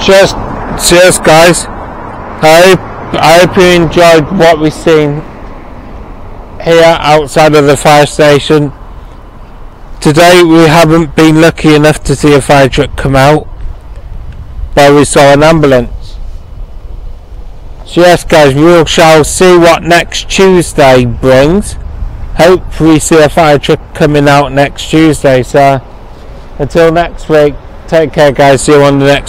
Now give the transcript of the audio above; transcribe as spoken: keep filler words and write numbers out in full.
Cheers, cheers guys. I hope, I hope you enjoyed what we've seen here outside of the fire station. Today we haven't been lucky enough to see a fire truck come out, but we saw an ambulance. So yes guys, we shall see what next Tuesday brings. Hope we see a fire truck coming out next Tuesday. So until next week, take care guys, see you on the next